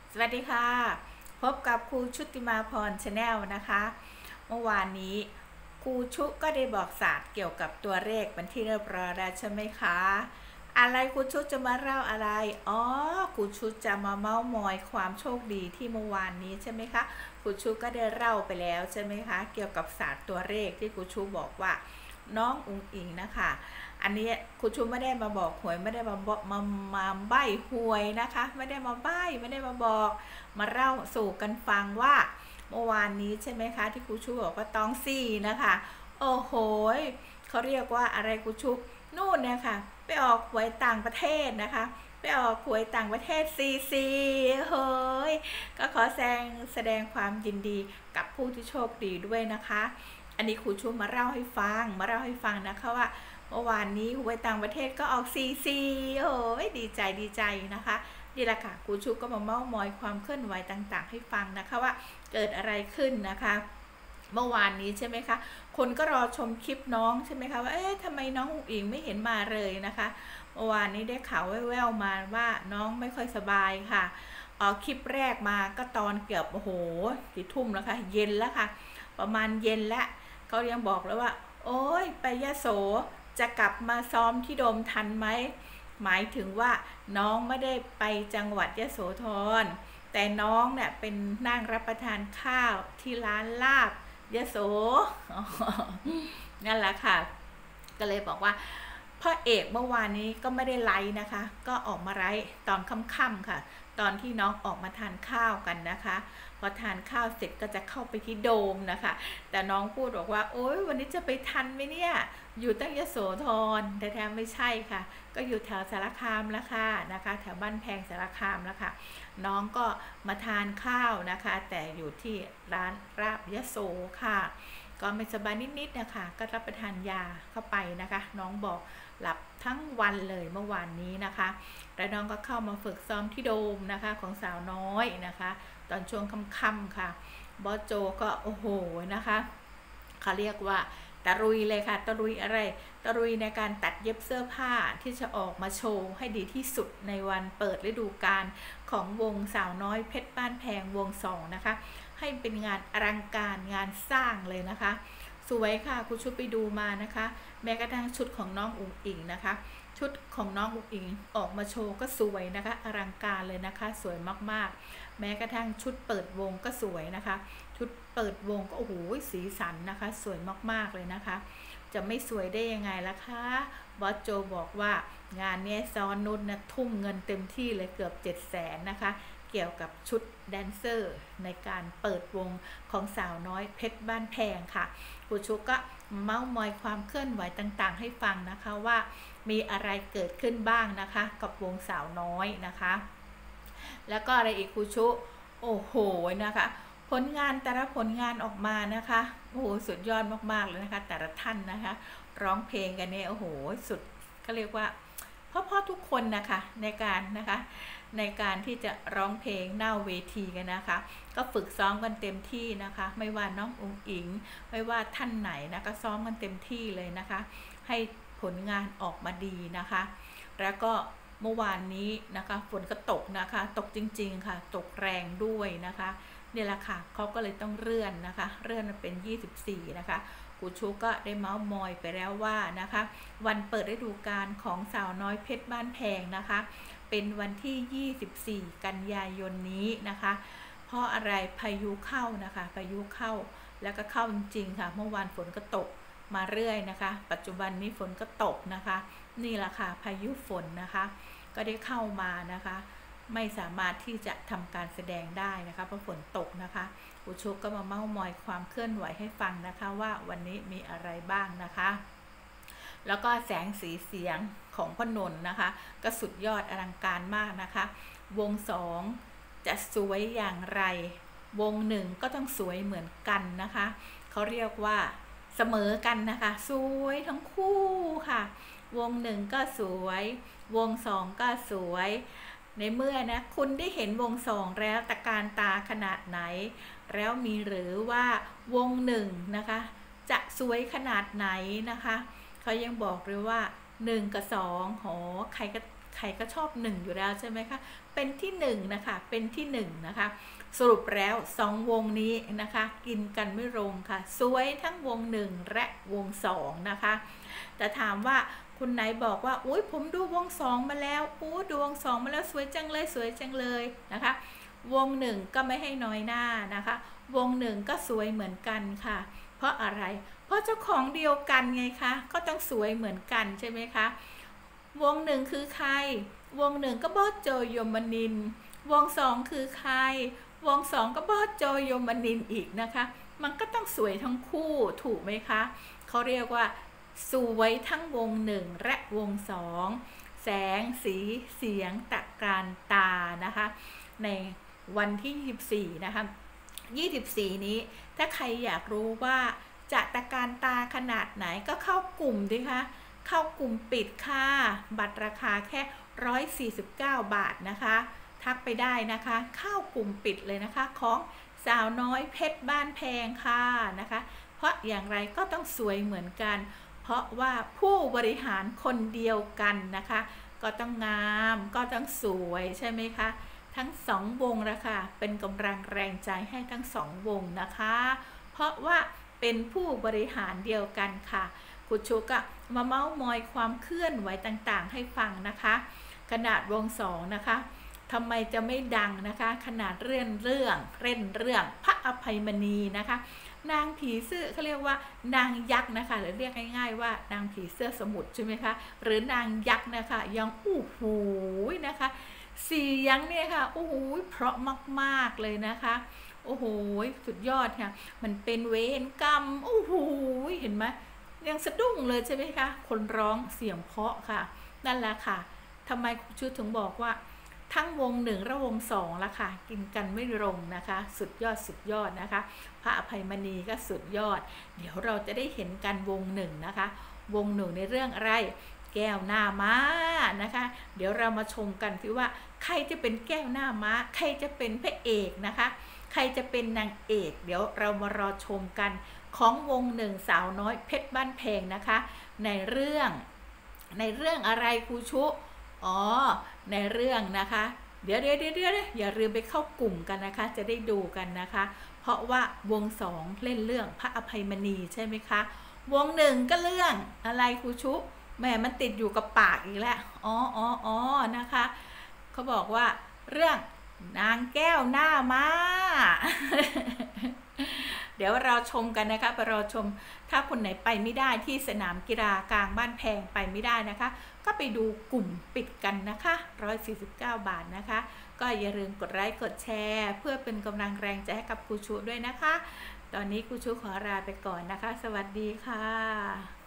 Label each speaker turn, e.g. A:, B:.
A: สวัสดีค่ะพบกับครูชุติมาพรชาแนลนะคะเมื่อวานนี้ครูชุก็ได้บอกศาสตร์เกี่ยวกับตัวเลขเป็นที่เรียบร้อยแล้วใช่ไหมคะอะไรครูชุจะมาเล่าอะไรครูชุจะมาเม้ามอยความโชคดีที่เมื่อวานนี้ใช่ไหมคะครูชุก็ได้เล่าไปแล้วใช่ไหมคะเกี่ยวกับศาสตร์ตัวเลขที่ครูชุบอกว่าน้องอุ๋งอิงนะคะอันนี้ครูชุไม่ได้มาบอกหวยไม่ได้มาใบ้หวยนะคะไม่ได้มาใบ้ไม่ได้มาบอกมาเล่าสู่กันฟังว่าเมื่อวานนี้ใช่ไหมคะที่ครูชุบอกว่าตองซี่นะคะโอ้โหเขาเรียกว่าอะไรครูชุนู่นเนี่ยค่ะไปออกหวยต่างประเทศนะคะไปออกหวยต่างประเทศซีเฮ้ยก็ขอแสดงความยินดีกับผู้ที่โชคดีด้วยนะคะอันนี้ครูชุมาเล่าให้ฟังนะคะว่าเมื่อวานนี้หวยต่างประเทศก็ออกซีโอ้ยดีใจนะคะนี่แหละค่ะครูชุก็มาเม้ามอยความเคลื่อนไหวต่างๆให้ฟังนะคะว่าเกิดอะไรขึ้นนะคะเมื่อวานนี้ใช่ไหมคะคนก็รอชมคลิปน้องใช่ไหมคะว่าทำไมน้องอุ๋งอิงไม่เห็นมาเลยนะคะเมื่อวานนี้ได้ข่าวแว่วๆมาว่าน้องไม่ค่อยสบายค่ะคลิปแรกมาก็ตอนเกือบโอ้โหกี่ทุ่มแล้วค่ะเย็นแล้วค่ะประมาณเย็นแล้วเขายังบอกแล้วว่าโอ้ยไปยโสจะกลับมาซ้อมที่โดมทันไหมหมายถึงว่าน้องไม่ได้ไปจังหวัดยโสธรแต่น้องเนี่ยเป็นนั่งรับประทานข้าวที่ร้านลาบยโสนั่นแหละค่ะก็เลยบอกว่าพ่อเอกเมื่อวานนี้ก็ไม่ได้ไลฟ์นะคะก็ออกมาไลฟ์ตอนค่ำๆค่ะตอนที่น้องออกมาทานข้าวกันนะคะพอทานข้าวเสร็จก็จะเข้าไปที่โดมนะคะแต่น้องพูดบอกว่าโอ๊ยวันนี้จะไปทันไหมเนี่ยอยู่ตั้งยโสธรแต่แท้ไม่ใช่ค่ะก็อยู่แถวสารคามแล้วค่ะนะคะแถวบ้านแพงสารคามแล้วค่ะน้องก็มาทานข้าวนะคะแต่อยู่ที่ร้านราบยโสค่ะก็ไม่สบายนิดๆนะคะก็รับประทานยาเข้าไปนะคะน้องบอกหลับทั้งวันเลยเมื่อวานนี้นะคะแล้วน้องก็เข้ามาฝึกซ้อมที่โดมนะคะของสาวน้อยนะคะตอนช่วงค่ำๆค่ะบอสโจก็โอ้โหนะคะเขาเรียกว่าตะลุยเลยค่ะตะลุยอะไรตะลุยในการตัดเย็บเสื้อผ้าที่จะออกมาโชว์ให้ดีที่สุดในวันเปิดฤดูกาลของวงสาวน้อยเพชรบ้านแพงวง2นะคะให้เป็นงานอลังการงานสร้างเลยนะคะสวยค่ะคุณชุดไปดูมานะคะแม้กระทั่งชุดของน้องอุ๋งอิงนะคะชุดของน้องอุ๋งอิงออกมาโชว์ก็สวยนะคะอลังการเลยนะคะสวยมากๆแม้กระทั่งชุดเปิดวงก็สวยนะคะชุดเปิดวงก็โอ้โหสีสันนะคะสวยมากๆเลยนะคะจะไม่สวยได้ยังไงล่ะคะบอสโจบอกว่างานนี้ซ้อนนุชนะทุ่มเงินเต็มที่เลยเกือบ700,000นะคะเกี่ยวกับชุดแดนเซอร์ในการเปิดวงของสาวน้อยเพชรบ้านแพงค่ะครูชุกก็เม้ามอยความเคลื่อนไหวต่างๆให้ฟังนะคะว่ามีอะไรเกิดขึ้นบ้างนะคะกับวงสาวน้อยนะคะแล้วก็อะไรอีกครูชุโอ้โหนะคะผลงานแต่ละผลงานออกมานะคะโอ้โหสุดยอดมากๆเลยนะคะแต่ละท่านนะคะร้องเพลงกันเนี่ยโอ้โหสุดก็เรียกว่าพ่อทุกคนนะคะในการที่จะร้องเพลงหน้าเวทีกันนะคะก็ฝึกซ้อมกันเต็มที่นะคะไม่ว่าน้องอุ๋งอิงไม่ว่าท่านไหนนะก็ซ้อมกันเต็มที่เลยนะคะให้ผลงานออกมาดีนะคะแล้วก็เมื่อวานนี้นะคะฝนก็ตกนะคะตกจริงๆค่ะตกแรงด้วยนะคะนี่แหละค่ะเขาก็เลยต้องเลื่อนนะคะเลื่อนมาเป็น24นะคะครูชูก็ได้เมาส์มอยไปแล้วว่านะคะวันเปิดฤดูกาลของสาวน้อยเพชรบ้านแพงนะคะเป็นวันที่24กันยายนนี้นะคะเพราะอะไรพายุเข้านะคะพายุเข้าแล้วก็เข้าจริงๆค่ะเมื่อวานฝนก็ตกมาเรื่อยนะคะปัจจุบันนี้ฝนก็ตกนะคะนี่แหละค่ะพายุฝนนะคะก็ได้เข้ามานะคะไม่สามารถที่จะทำการแสดงได้นะคะเพราะฝนตกนะคะครูชุกก็มาเม้ามอยความเคลื่อนไหวให้ฟังนะคะว่าวันนี้มีอะไรบ้างนะคะแล้วก็แสงสีเสียงของพ่อ นนท์นะคะก็สุดยอดอลังการมากนะคะวง2จะสวยอย่างไรวง1ก็ต้องสวยเหมือนกันนะคะเขาเรียกว่าเสมอกันนะคะสวยทั้งคู่ค่ะวง1ก็สวยวง2ก็สวยในเมื่อนะคุณได้เห็นวง2แล้วตะการตาขนาดไหนแล้วมีหรือว่าวง1นะคะจะสวยขนาดไหนนะคะเขายังบอกเลยว่า1กับ2โหใใครก็ชอบ1อยู่แล้วใช่ไหมคะเป็นที่1นะคะเป็นที่1นะคะสรุปแล้ว2วงนี้นะคะกินกันไม่ลงค่ะสวยทั้งวง1และวง2นะคะแต่ถามว่าคุณไหนบอกว่าอุ้ยผมดูวง2มาแล้วดูวง2มาแล้วสวยจังเลยสวยจังเลยนะคะวง1ก็ไม่ให้น้อยหน้านะคะวง1ก็สวยเหมือนกันค่ะเพราะอะไรเพราะเจ้าของเดียวกันไงคะก็ต้องสวยเหมือนกันใช่ไหมคะวง1คือใครวง1ก็บอสโจยมนินทร์วง2คือใครวง2ก็บอสโจยมนินทร์อีกนะคะมันก็ต้องสวยทั้งคู่ถูกไหมคะเขาเรียกว่าสวยทั้งวง1และวง2แสงสีเสียงตะการตานะคะในวันที่24นะคะ24นี้ถ้าใครอยากรู้ว่าจะตะการตาขนาดไหนก็เข้ากลุ่มดิคะเข้ากลุ่มปิดค่ะบัตรราคาแค่149 บาทนะคะทักไปได้นะคะเข้ากลุ่มปิดเลยนะคะของสาวน้อยเพชรบ้านแพงค่ะนะคะเพราะอย่างไรก็ต้องสวยเหมือนกันเพราะว่าผู้บริหารคนเดียวกันนะคะก็ต้องงามก็ต้องสวยใช่ไหมคะทั้ง2วงละค่ะเป็นกำลังแรงใจให้ทั้ง2วงนะคะเพราะว่าเป็นผู้บริหารเดียวกันค่ะคุณชูก็มาเม้ามอยความเคลื่อนไหวต่างๆให้ฟังนะคะขนาดวง2นะคะทำไมจะไม่ดังนะคะขนาดเล่นเรื่องพระอภัยมณีนะคะนางผีเสื้อเขาเรียกว่านางยักษ์นะคะหรือเรียกง่ายๆว่านางผีเสื้อสมุทรใช่ไหมคะหรือนางยักษ์นะคะยังนะคะเสียงเนี่ยค่ะเพราะมากๆเลยนะคะสุดยอดค่ะมันเป็นเวรกรรมเห็นไหมยังสะดุ้งเลยใช่ไหมคะคนร้องเสียงเพราะค่ะนั่นแหละค่ะทำไมครูชูถึงบอกว่าทั้งวง1และวง2ละค่ะกินกันไม่ลงนะคะสุดยอดนะคะพระอภัยมณีก็สุดยอดเดี๋ยวเราจะได้เห็นกันวง1นะคะวง1ในเรื่องอะไรแก้วหน้าม้านะคะเดี๋ยวเรามาชมกันที่ว่าใครจะเป็นแก้วหน้าม้าใครจะเป็นพระเอกนะคะใครจะเป็นนางเอกเดี๋ยวเรามารอชมกันของวง1สาวน้อยเพชรบ้านแพงนะคะในเรื่องอะไรครูชุในเรื่องนะคะเดี๋ยวอย่าลืมไปเข้ากลุ่มกันนะคะจะได้ดูกันนะคะเพราะว่าวง2เล่นเรื่องพระอภัยมณีใช่ไหมคะวง1ก็เรื่องอะไรครูชุแม่มันติดอยู่กับปากอีกแล้วนะคะเขาบอกว่าเรื่องนางแก้วหน้าม้า เดี๋ยวเราชมกันนะคะไปรอชมถ้าคนไหนไปไม่ได้ที่สนามกีฬากลางบ้านแพงไปไม่ได้นะคะก็ไปดูกลุ่มปิดกันนะคะ149 บาทนะคะก็อย่าลืมกดไลค์กดแชร์เพื่อเป็นกำลังแรงใจให้กับครูชูด้วยนะคะตอนนี้ครูชูขอลาไปก่อนนะคะสวัสดีค่ะ